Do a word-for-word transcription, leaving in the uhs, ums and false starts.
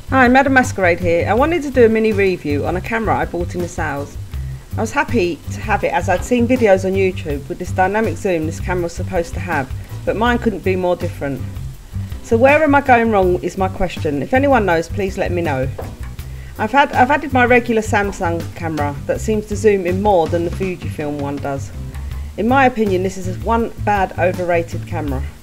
Hi, Madam Masquerade here. I wanted to do a mini review on a camera I bought in the sales. I was happy to have it as I'd seen videos on YouTube with this dynamic zoom this camera was supposed to have, but mine couldn't be more different. So where am I going wrong is my question. If anyone knows, please let me know. I've had I've added my regular Samsung camera that seems to zoom in more than the Fujifilm one does. In my opinion, this is one bad overrated camera.